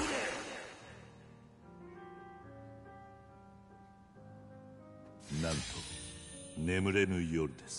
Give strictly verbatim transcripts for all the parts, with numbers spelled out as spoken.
なんと眠れぬ夜です。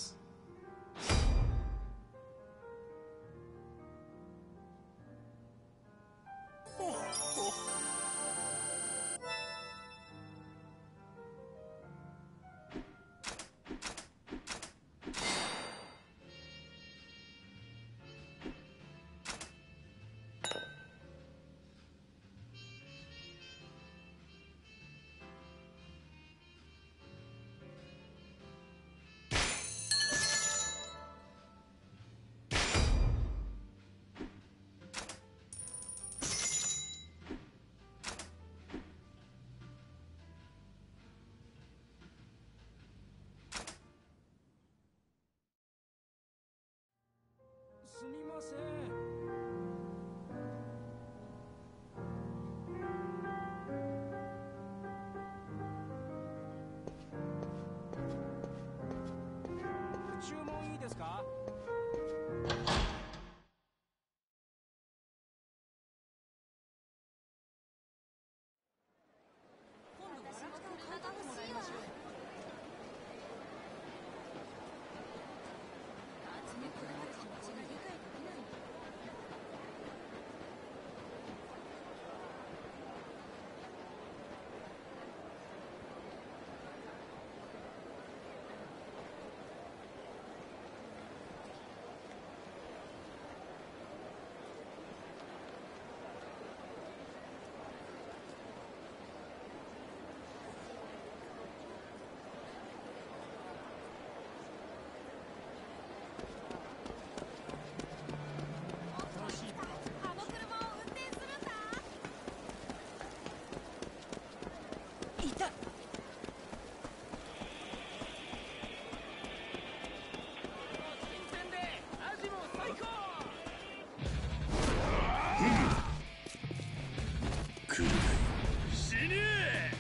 るがいい。 死ね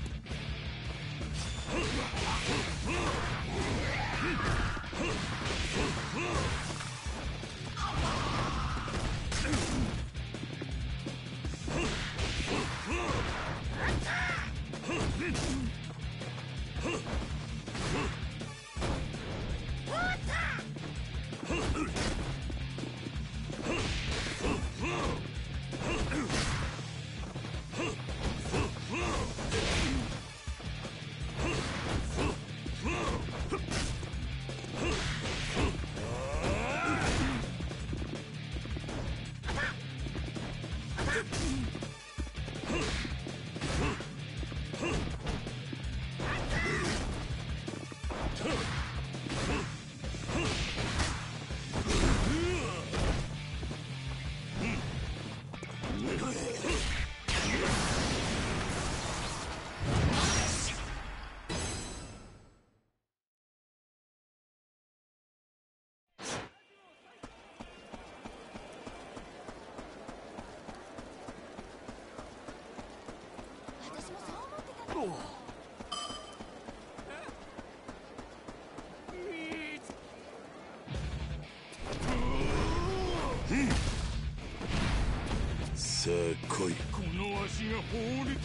さあ来い。 この足が法律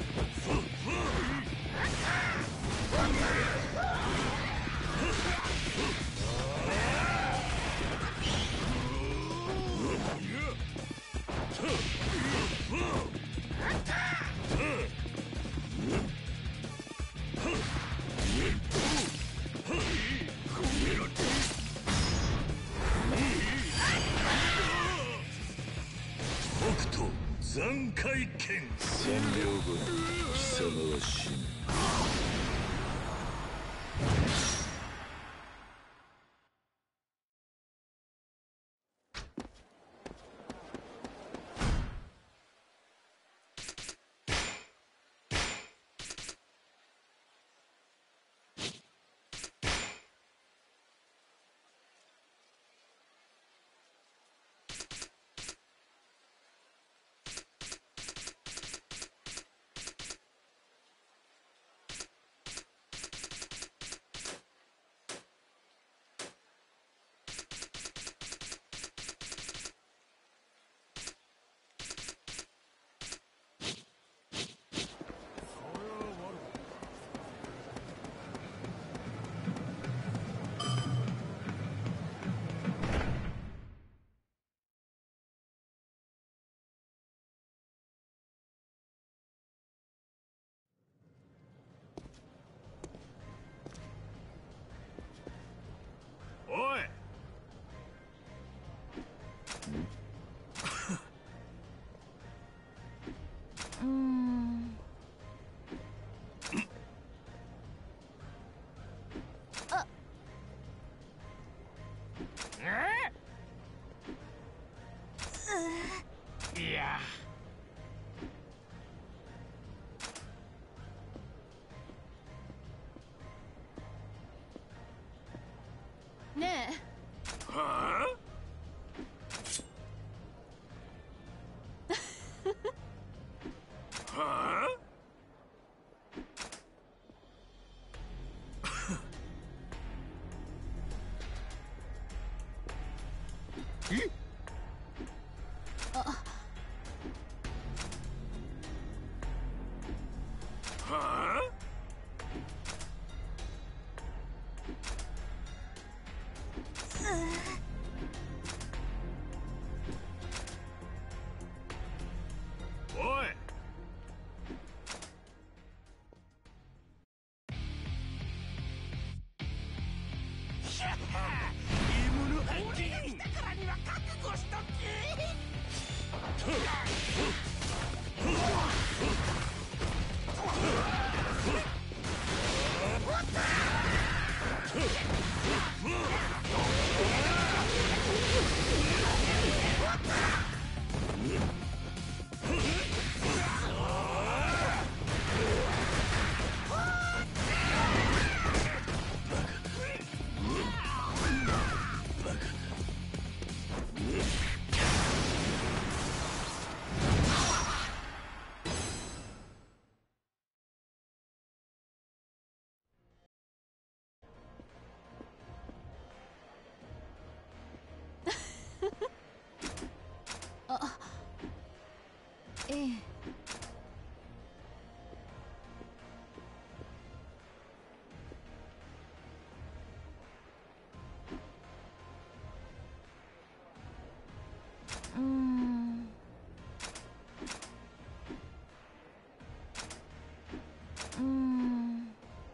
北斗残骸剣。三秒後に貴様は死ぬ。 おい。 うーん。あ。 いや。 ねえ。 はあ。はあ。え。 あ。 はあ。おい。 うーんうーん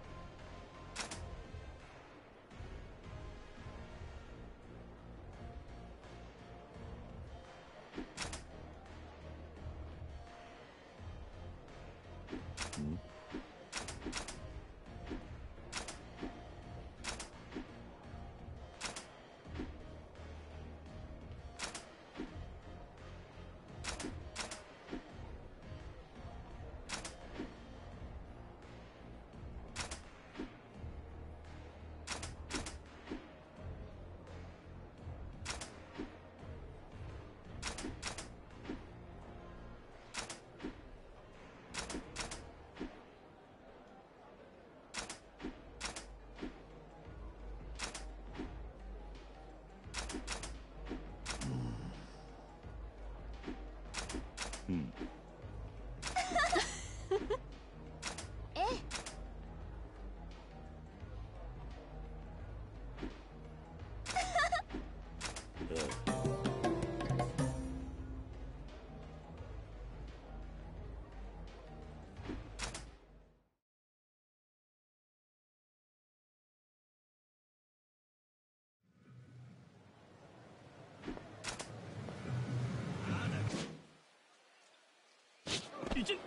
うんええいけ。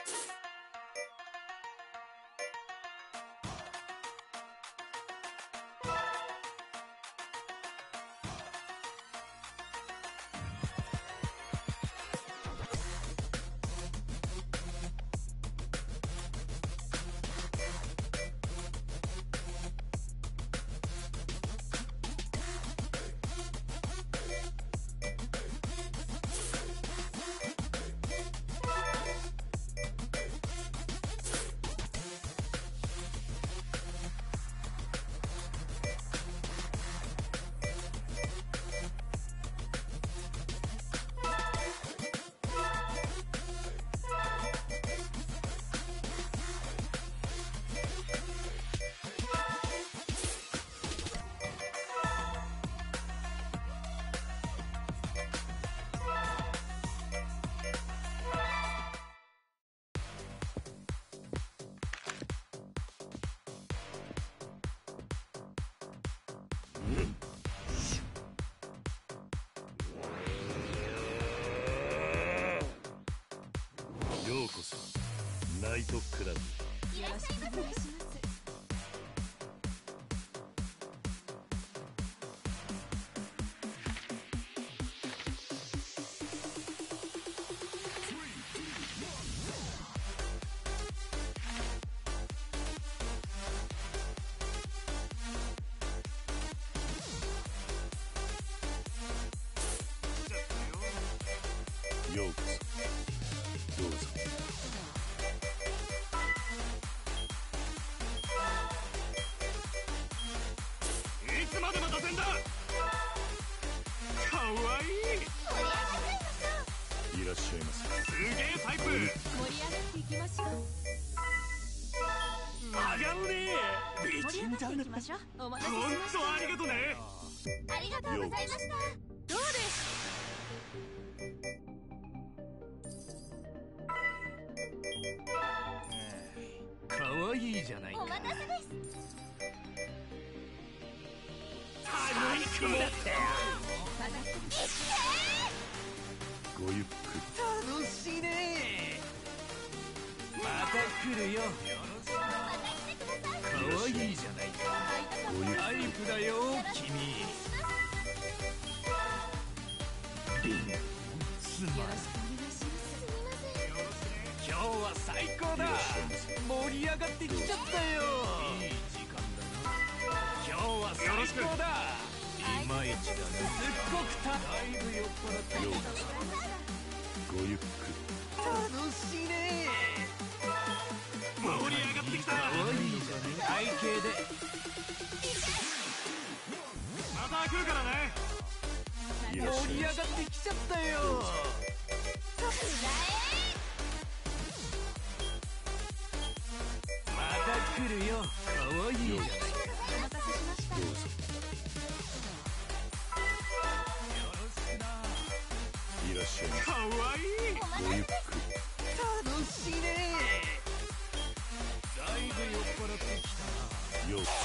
ようこそナイトクラブ。 いらっしゃいませ。お願いします。 ようこそどうぞ。 いつまで待たせんだ。かわいい。 盛り上がっちゃいましょう。 いらっしゃいませ。 すげえパイプ。 盛り上がっていきましょう。 あがうね。美盛り上人だね。 がっていきましょう。お待たせほんしましとありがとね。 た。ありがとうございました。どうですかわいいじゃないか。 お待たせです。 最高だったよ。 ごゆっくり。 楽しいね。また来るよ。かわいいじゃないか。 ごゆっくタイプだよ君。リンすまん。今日は最高だ。盛り上がってきちゃったよ。いい時間だな。今日は最高だ。いまいちだね。すっごくただいぶ酔っ払ってようこそごゆっく楽しいね。盛り上がってきた。かわいいじゃない。体型でまた来るからね。 り。いらっしゃ盛り上がっいませ。 てきちゃったよ。また来るよ。かわいいじゃないか。 お待たせしました。 どうぞ。いらっしゃいませ。 かわいい。 ごゆっくり。 楽しいね。だいぶ酔っ払ってきたな。 ようこ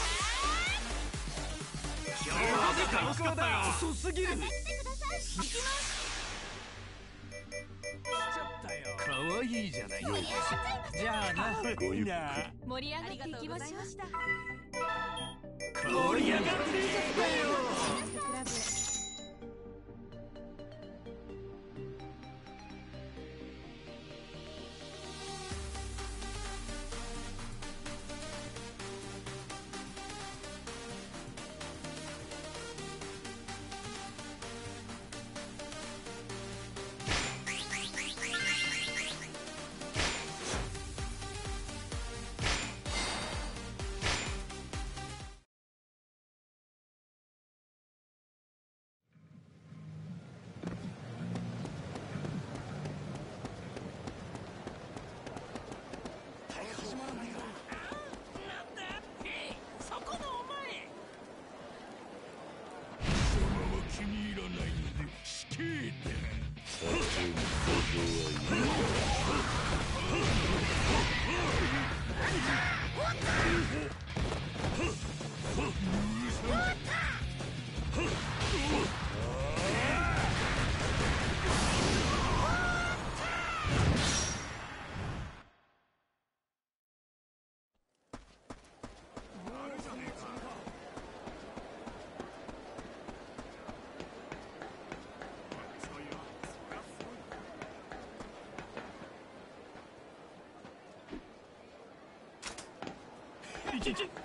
今日は楽しかったよ。遅すぎる。 来てください。行きます。 来ちゃったよ。かわいいじゃないか。 盛り上がっちゃいます。 じゃあな。 ごゆっくり。 盛り上がっていきましょう。 盛り上がってきちゃったよ。 クラブへ。 ちち。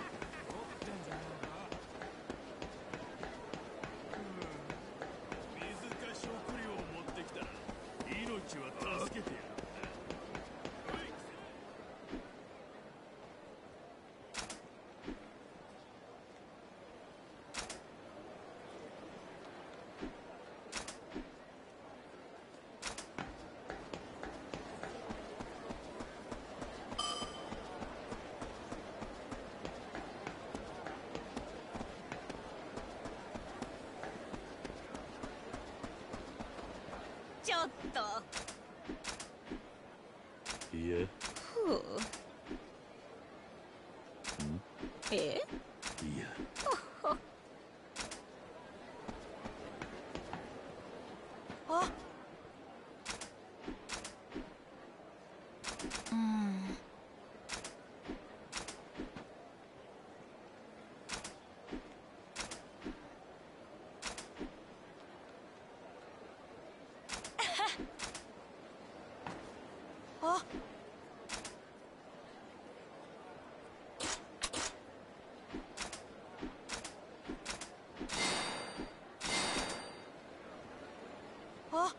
ちょっと。 いや。 ふう。え？ いや。 あ。うん。あ。あ。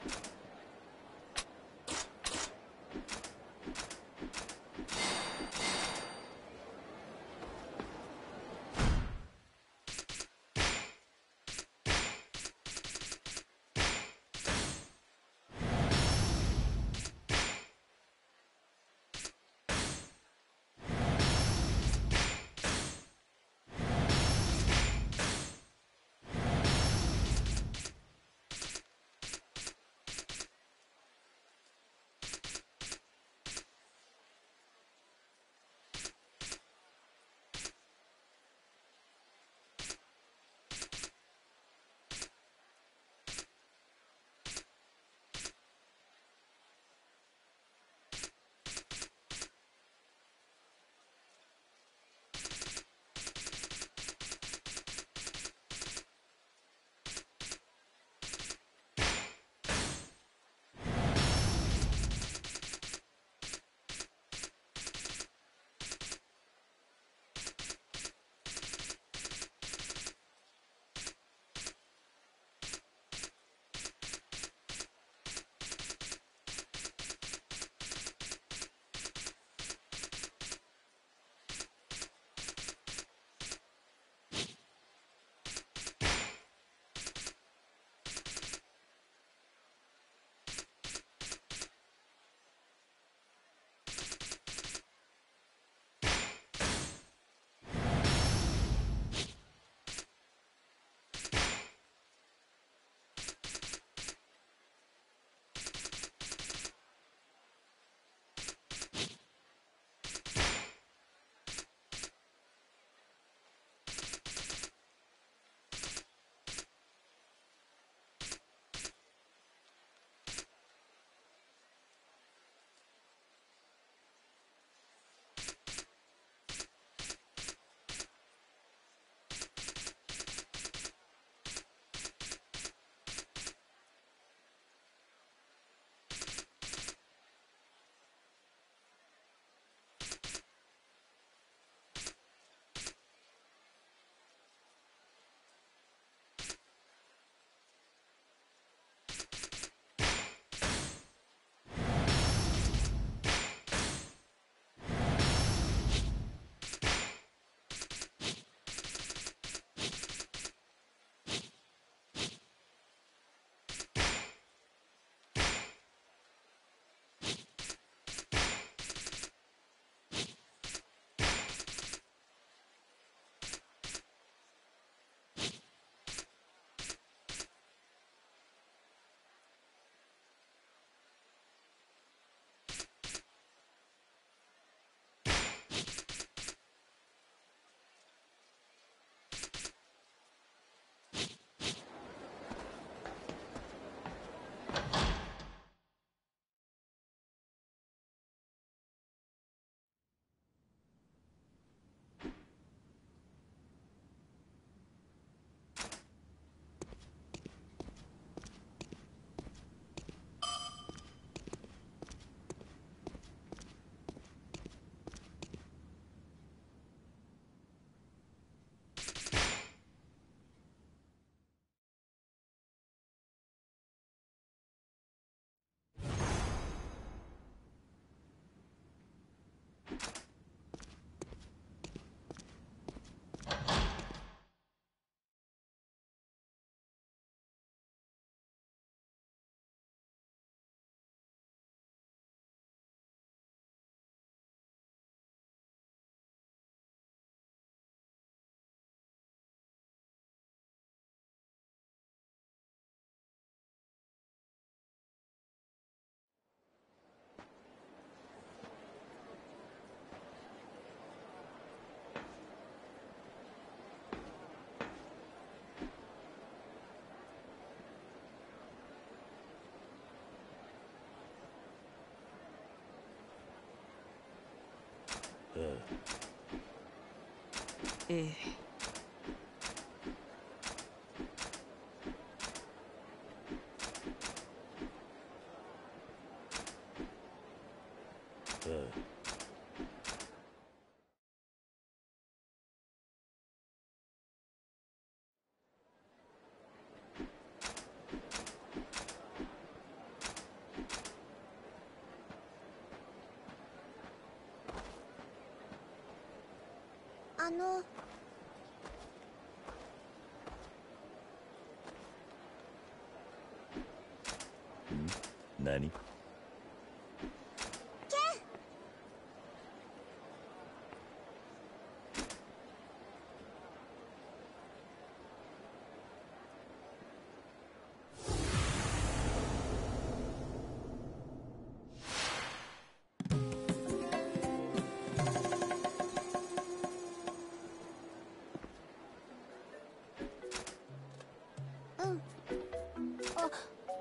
ええ。 あの。 何？ うん。あ。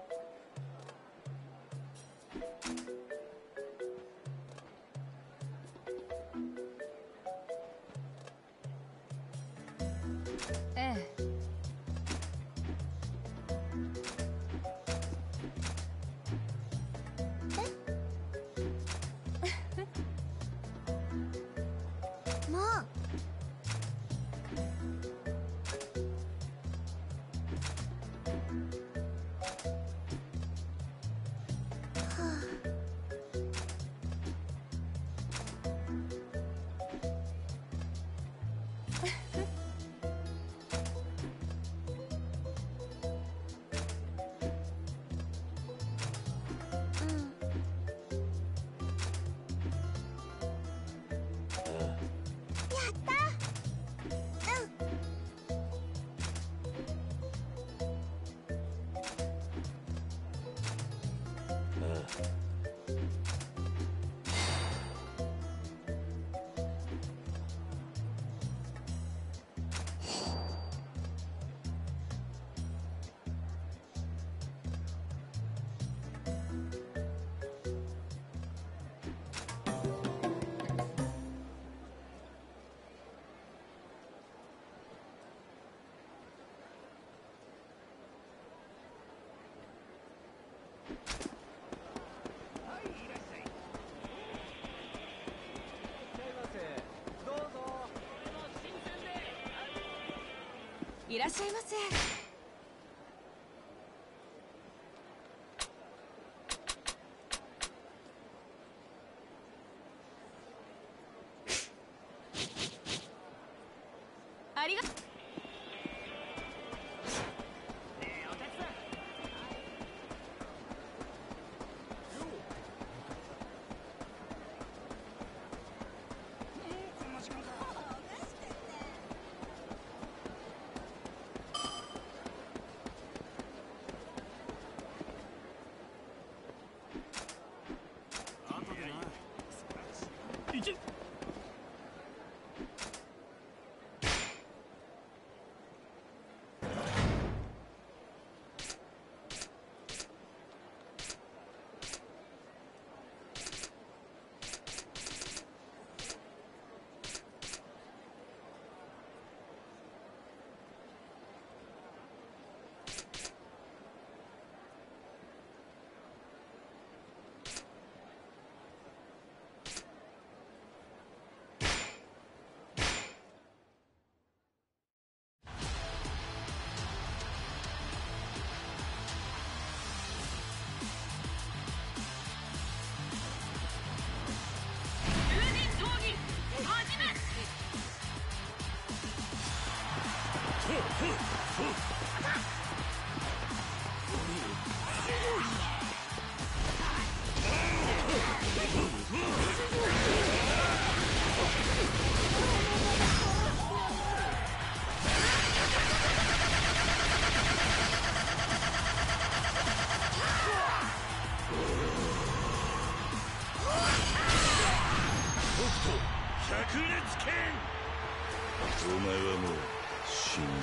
ええ。 まあ。 いらっしゃいませ。ありがとう。 お前はもう死んでいる。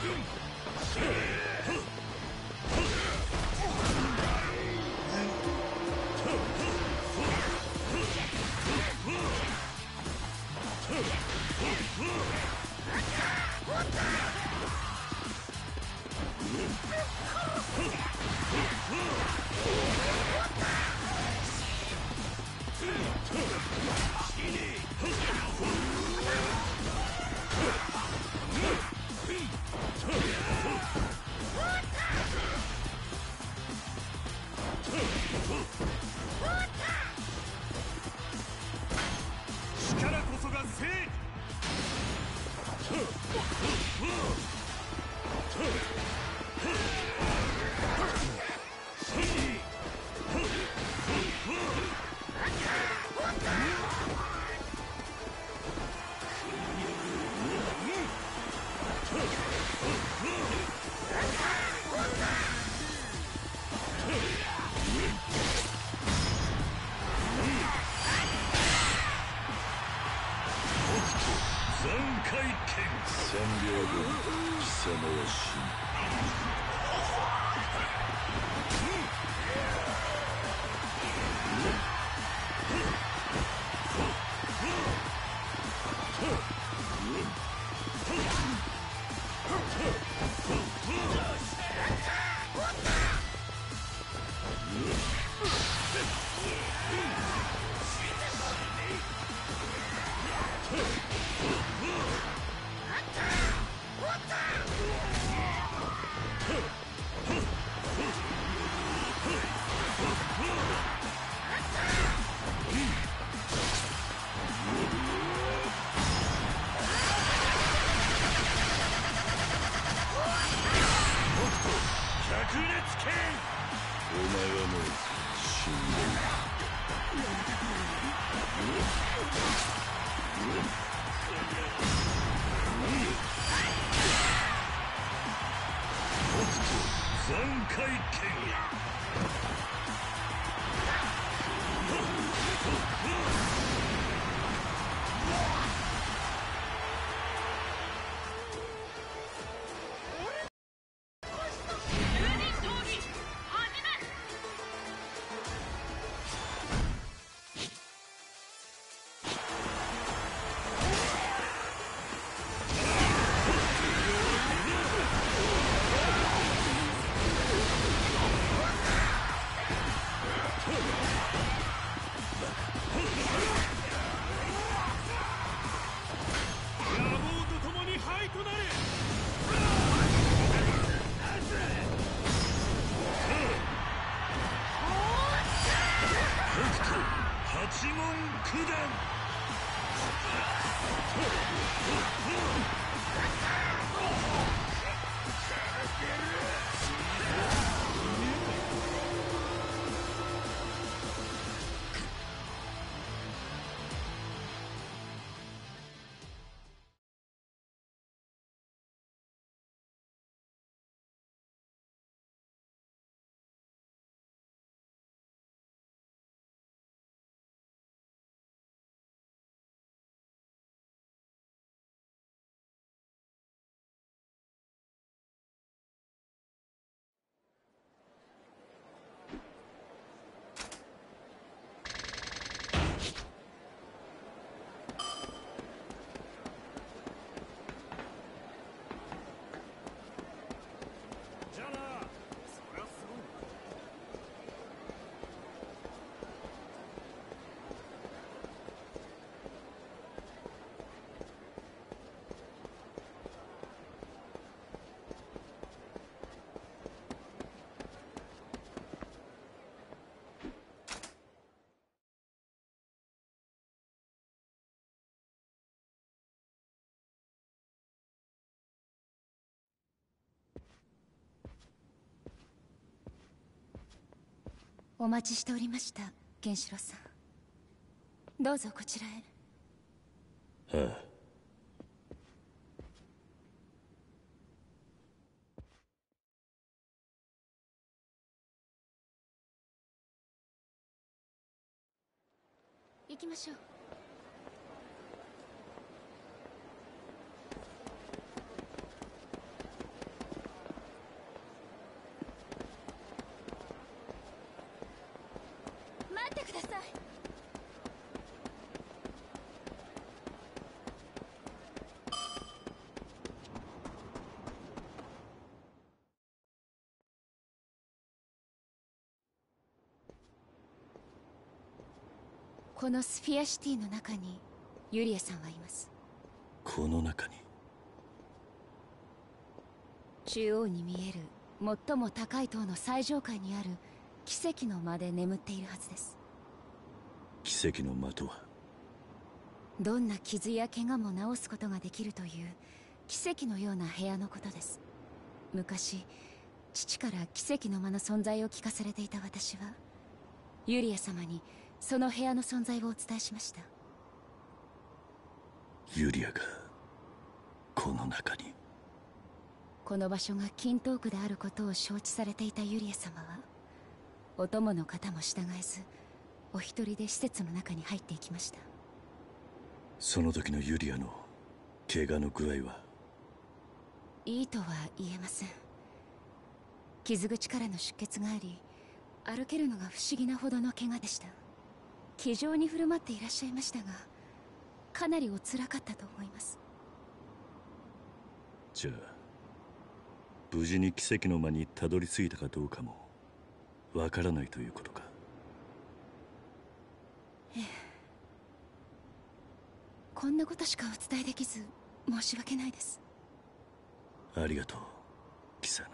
力こそが正義。 残骸剣。三秒後貴様は死ぬ。お前はもう死んでいる。北斗残骸剣。八門九段。 お待ちしておりました、ケンシロウさん。どうぞこちらへ。 はあ。 行きましょう。 このスフィアシティの中にユリアさんはいます。 この中に。 中央に見える最も高い塔の最上階にある奇跡の間で眠っているはずです。 奇跡の間とは？ どんな傷や怪我も治すことができるという奇跡のような部屋のことです。昔父から奇跡の間の存在を聞かされていた私はユリア様にその部屋の存在をお伝えしました。 ユリアがこの中に。 この場所が金トークであることを承知されていたユリア様はお供の方も従えずお一人で施設の中に入っていきました。 その時のユリアの怪我の具合は？ いいとは言えません。傷口からの出血があり歩けるのが不思議なほどの怪我でした。気丈に振る舞っていらっしゃいましたがかなりおつらかったと思います。 じゃあ無事に奇跡の間にたどり着いたかどうかもわからないということか？ ええ、こんなことしかお伝えできず申し訳ないです。 ありがとうキサナ。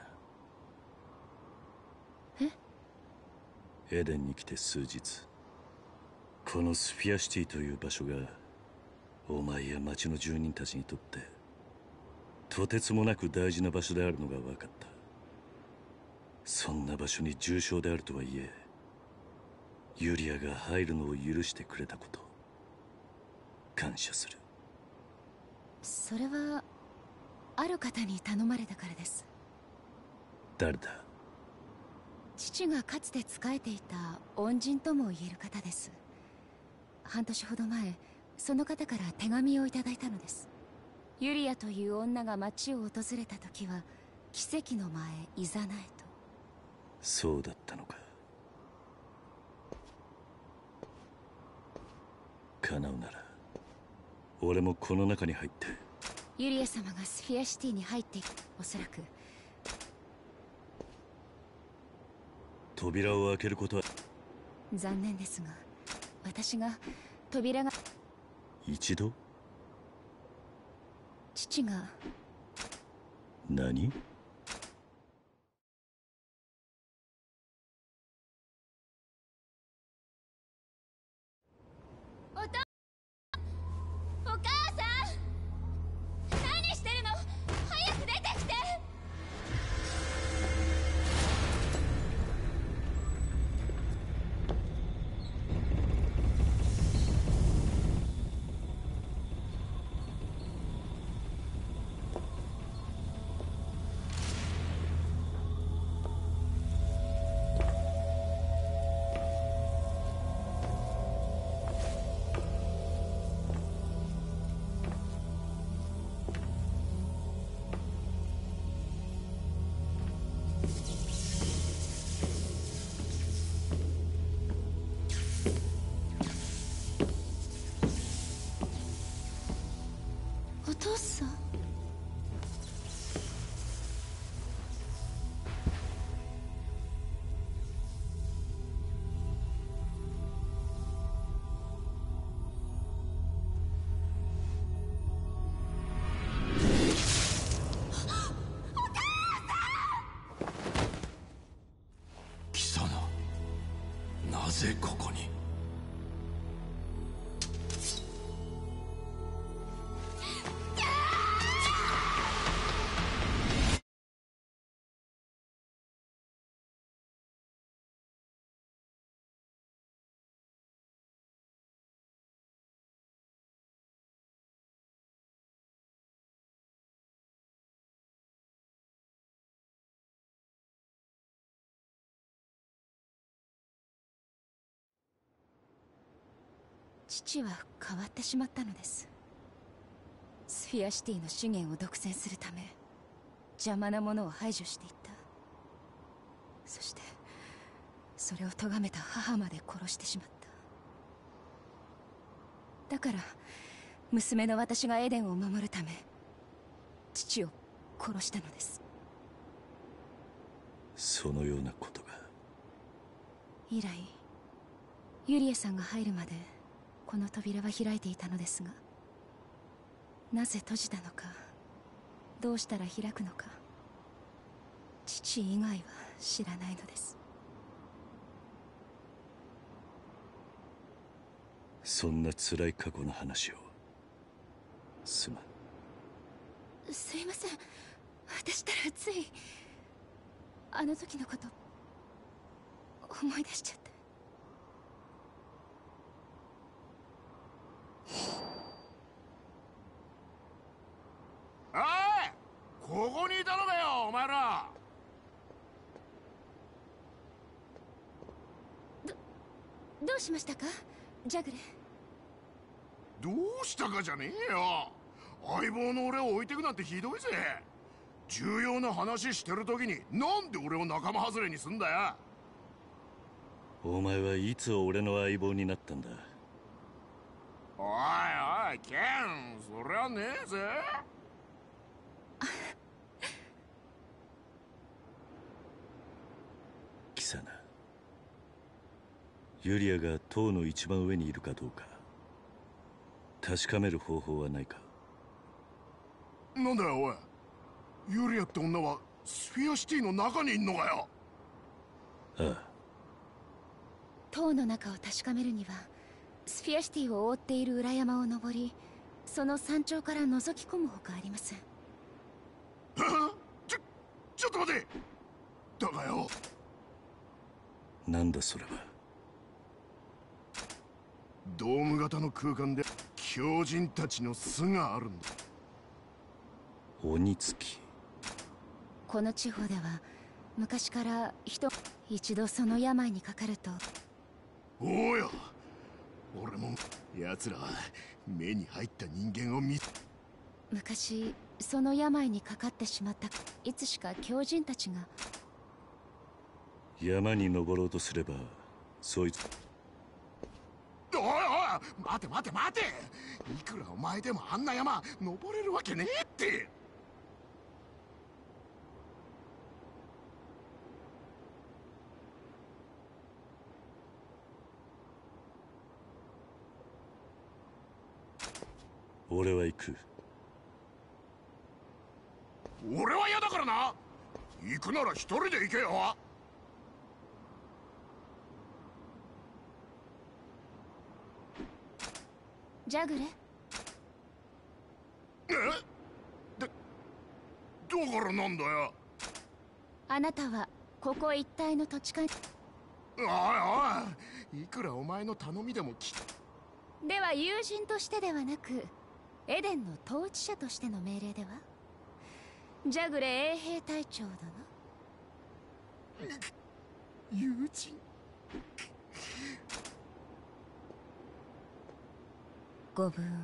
え？ エデンに来て数日、このスフィアシティという場所がお前や町の住人たちにとってとてつもなく大事な場所であるのが分かった。そんな場所に重傷であるとはいえユリアが入るのを許してくれたこと、感謝する。 それはある方に頼まれたからです。 誰だ？ 父がかつて仕えていた恩人とも言える方です。半年ほど前その方から手紙をいただいたのです。ユリアという女が町を訪れた時は奇跡の間へいざなえと。 そうだったのか。叶うなら俺もこの中に入って。 ユリア様がスフィアシティに入っていく。おそらく扉を開けることは。 残念ですが私が扉が。 一度？ 父が。 何？ おとお母さん何してるの？早く出てきて。お父さん。 貴様、なぜここに？ 父は変わってしまったのです。スフィアシティの資源を独占するため邪魔なものを排除していった。そしてそれを咎めた母まで殺してしまった。だから娘の私がエデンを守るため父を殺したのです。 そのようなことが。 以来ユリアさんが入るまでこの扉は開いていたのですが、なぜ閉じたのか、どうしたら開くのか、父以外は知らないのです。 そんな辛い過去の話を。すまん。 すいません、私たらついあの時のこと思い出しちゃって。 おい、ここにいたのかよお前ら。 どどうしましたかジャグレ。 どうしたかじゃねえよ。相棒の俺を置いてくなんてひどいぜ。重要な話してる時になんで俺を仲間外れにすんだよ。 お前はいつ俺の相棒になったんだ。 おいおいケン、そりゃねえぜ。 キサナ、ユリアが塔の一番上にいるかどうか確かめる方法はないか。 なんだよおい、ユリアって女はスフィアシティの中にいんのかよ。 ああ。 塔の中を確かめるにはスフィアシティを覆っている裏山を登り、その山頂から覗き込むほかありません。 ちょちょっと待て。だがよ、 なんだそれは。 ドーム型の空間で狂人たちの巣があるんだ。 鬼付き。 この地方では昔から人一度その病にかかると。 おや、俺も奴らは目に入った人間を見。 昔その病にかかってしまったいつしか狂人たちが。 山に登ろうとすればそいつ。 おいおい、待て待て待て。いくらお前でもあんな山登れるわけねえって。 俺は行く。 俺は嫌だからな。行くなら一人で行けよ。 ジャグレ。 え？だ、だからなんだよ。 あなたはここ一帯の土地勘。 おいおい、いくらお前の頼みでもき。 では友人としてではなくエデンの統治者としての命令では。ジャグレ衛兵隊長殿。 友人。 ご武運を。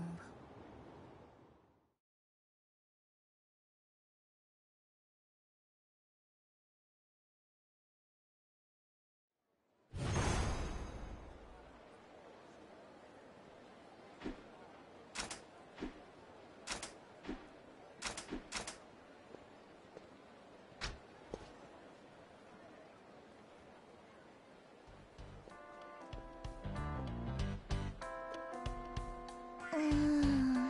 うーん。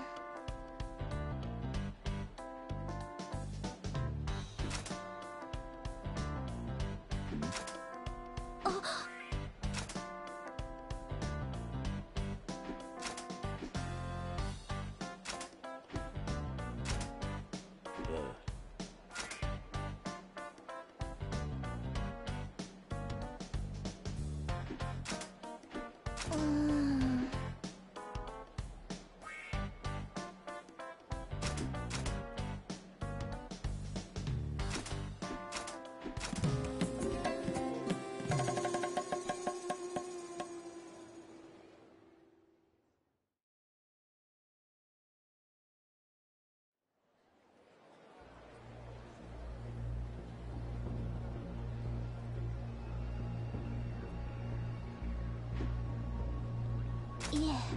うーん。いえ。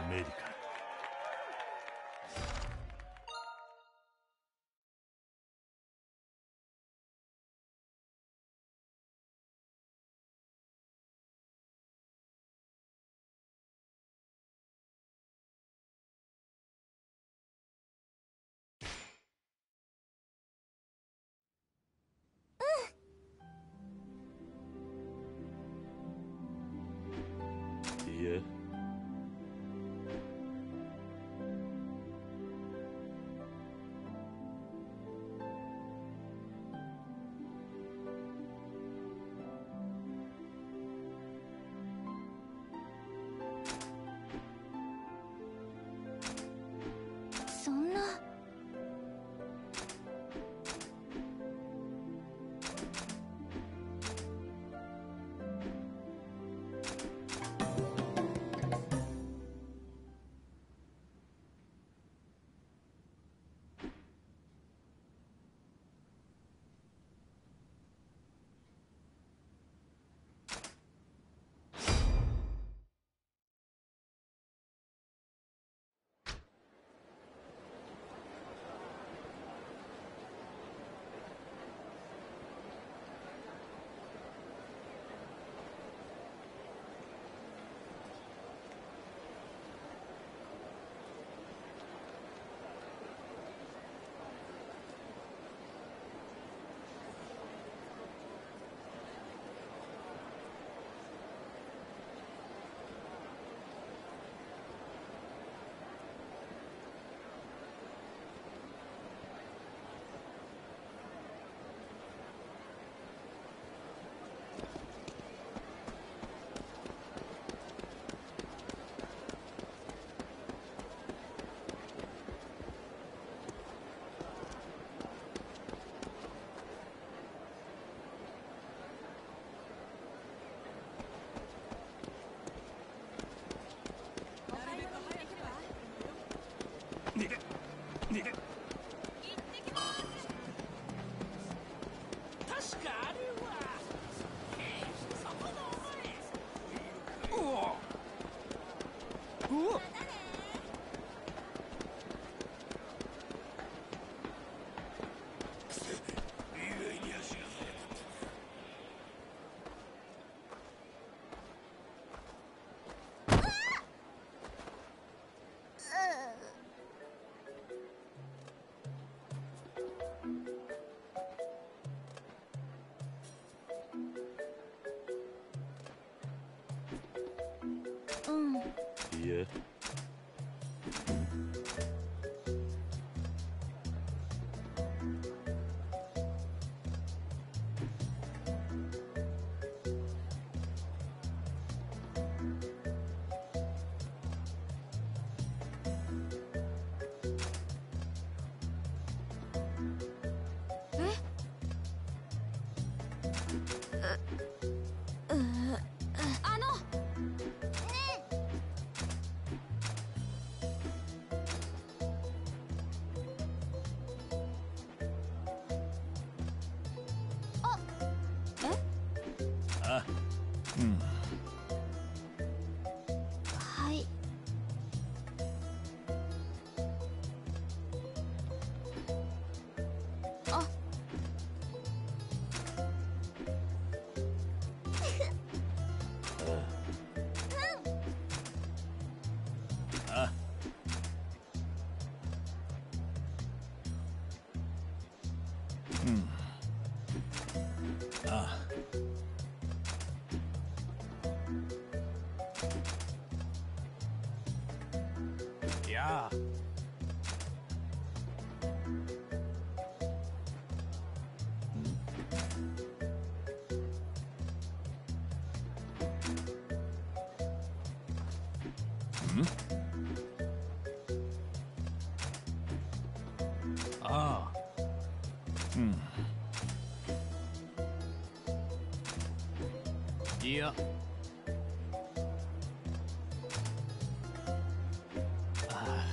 メリカ。 いや、 そんな。 逃げ逃げ。確かあれはそこのお前。うわうわ。 うん。 いや、 あの。 あ、 はい。あ。 あ、うんあ、 いやあ。ああ。 うんいや。あ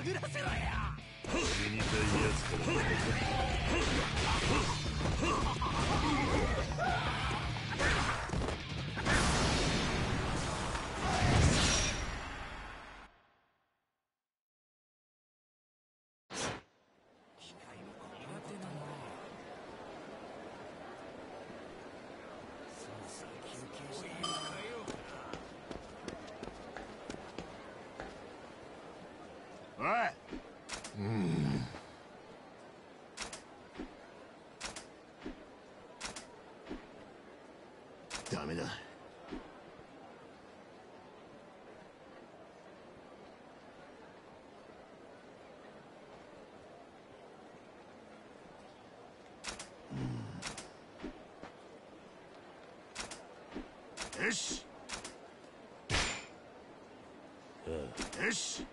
殴らせろよ。 死にたいやつからおい。うんダメだ。よしよし。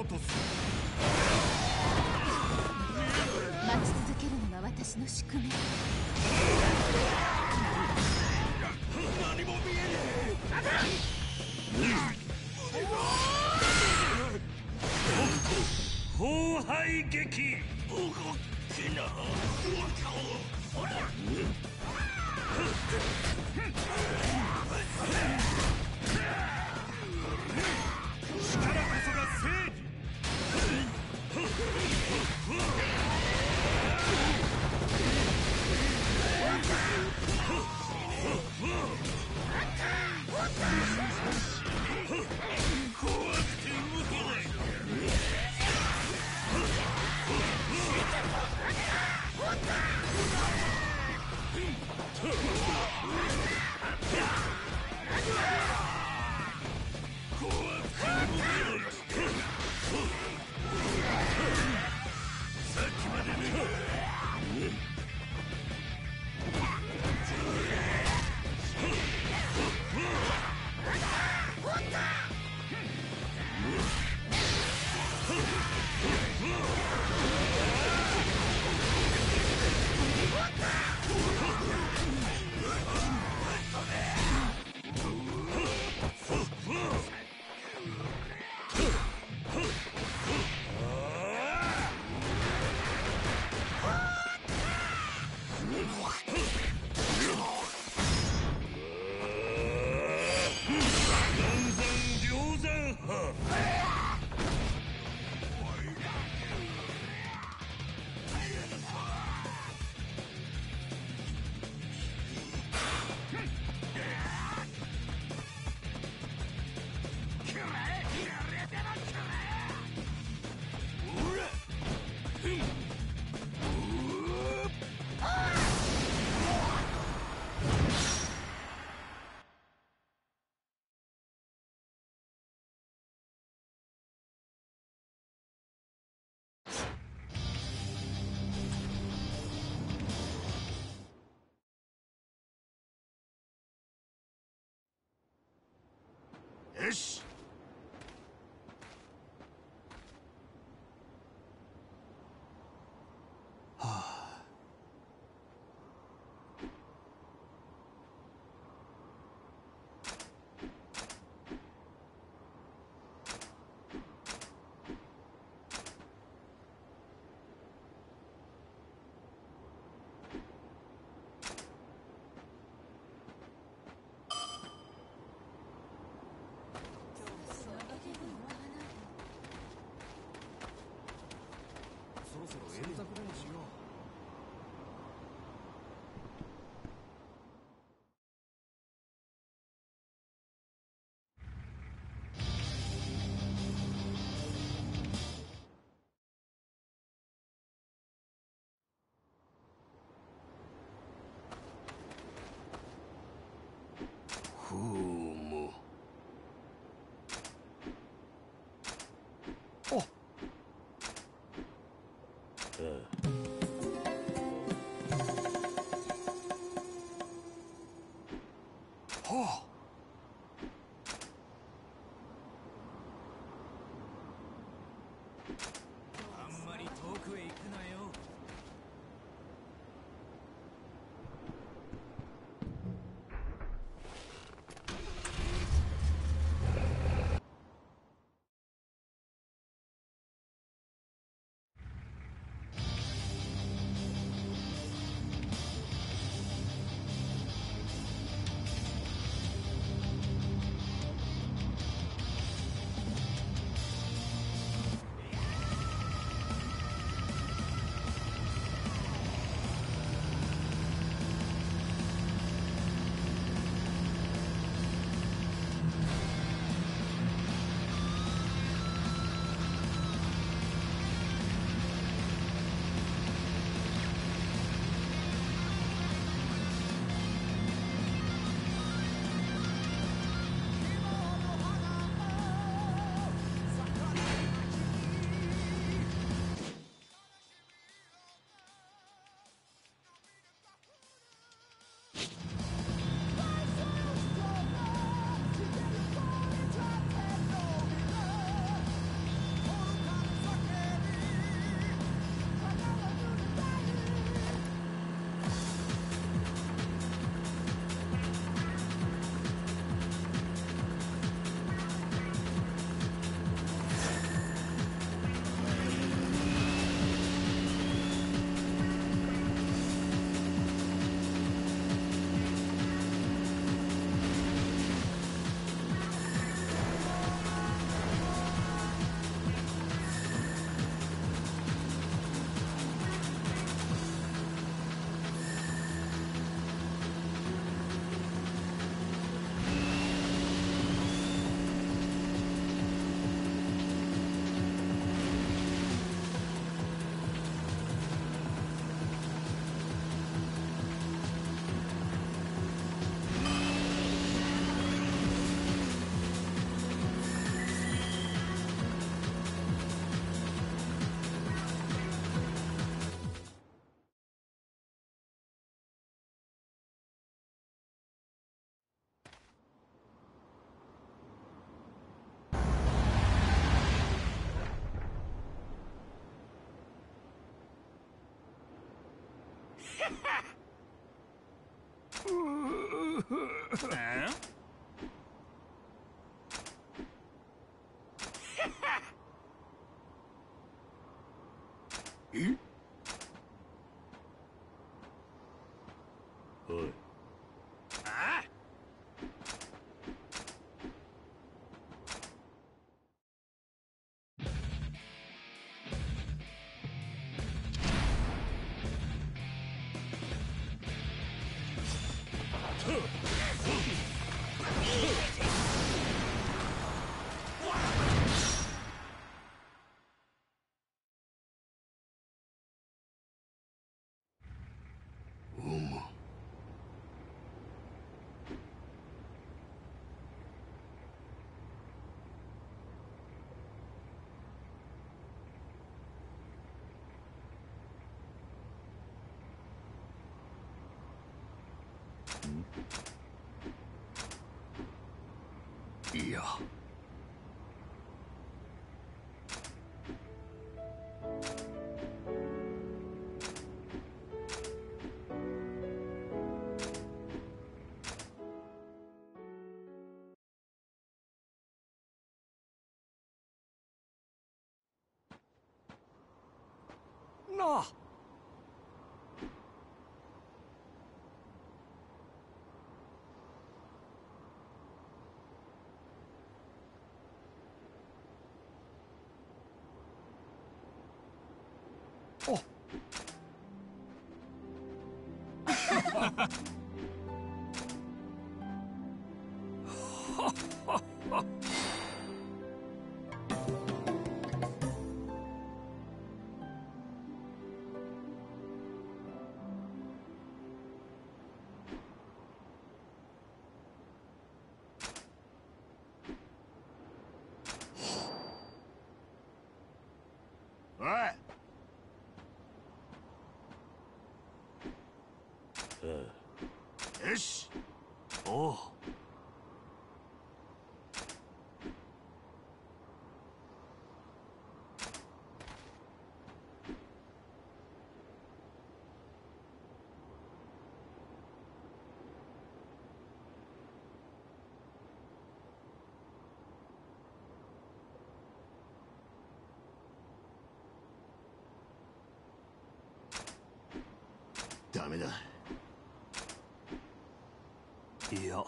とす。 待ち続けるのが私の宿命。 何も見えね北斗崩壊劇。 動けな。力こそが正義。怖くて動けない。さっきまでね。よし。 はあ。 そろそろ円卓でもしよう。 ふむ。あ。はあ。 あんまり遠くへ行くなよ。 え？ おい。 ああ。 いや。 なあ。お。 おい。 ああ。 よし。 おう。 ダメだ。 いや。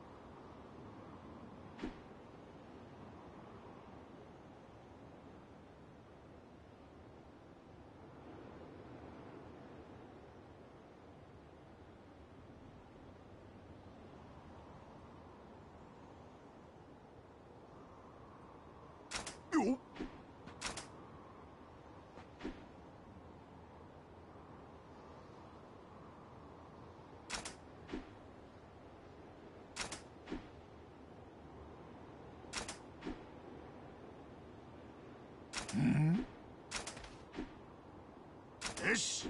よっ。ん？よし。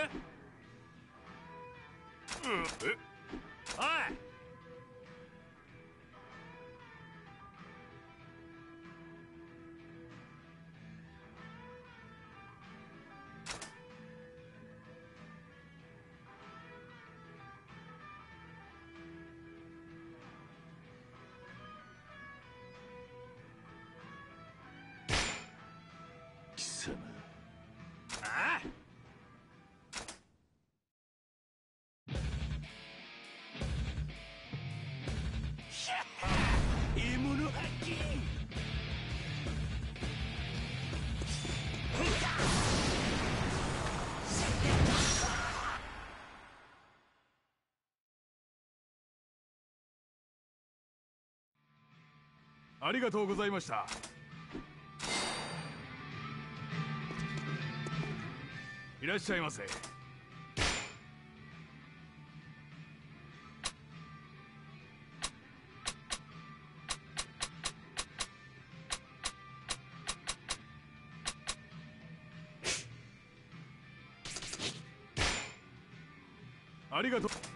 うん、え、おい。 貴様。 ああ、獲物発見。 ありがとうございました。いらっしゃいませ。ありがとう。